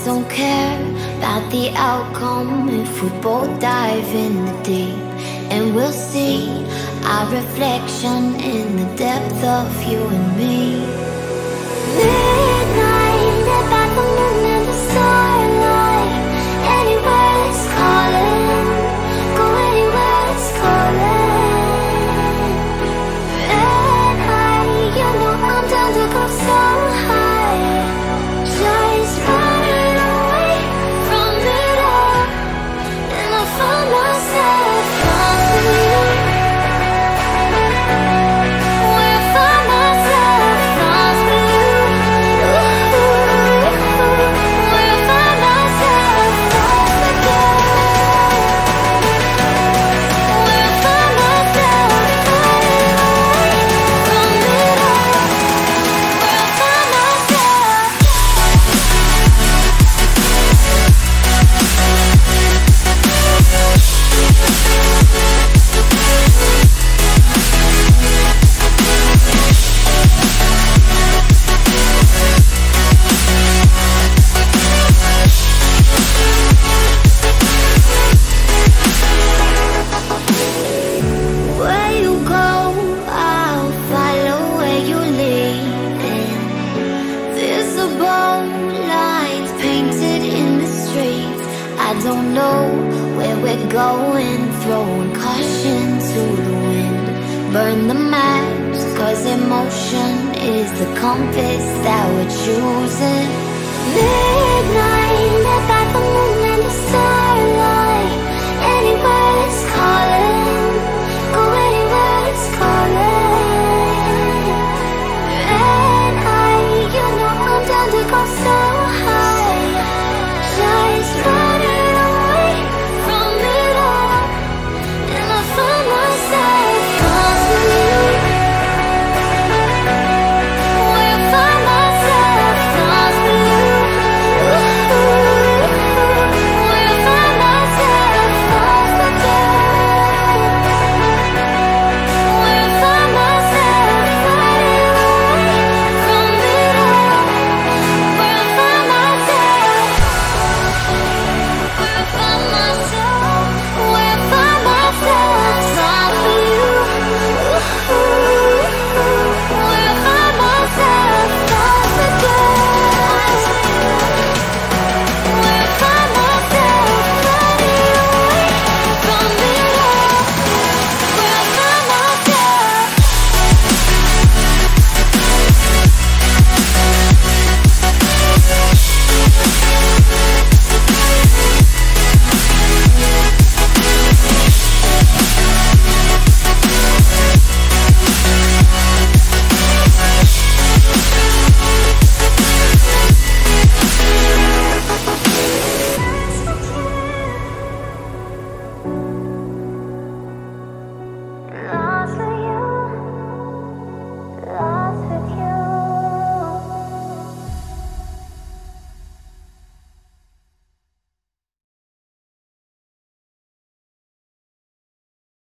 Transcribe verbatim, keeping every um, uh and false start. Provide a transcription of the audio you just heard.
don't care about the outcome if we both dive in the deep, and we'll see our reflection in the depth of you and me. Midnight, about the moon and the starlight. Anywhere it's calling, go anywhere it's calling. Red eye, you know I'm down to go so high. Just running away from it all, and I found myself lost in you. Where I found myself lost in you. Ooh, where I found myself lost again. Where I found myself running away from it all. Where I found myself. Where you go, I'll follow where you lead. Visible lines painted in the streets. I don't know where we're going, throwing caution to the wind. Burn the maps, cause emotion is the compass that we're choosing. Midnight, about the moon and the stars.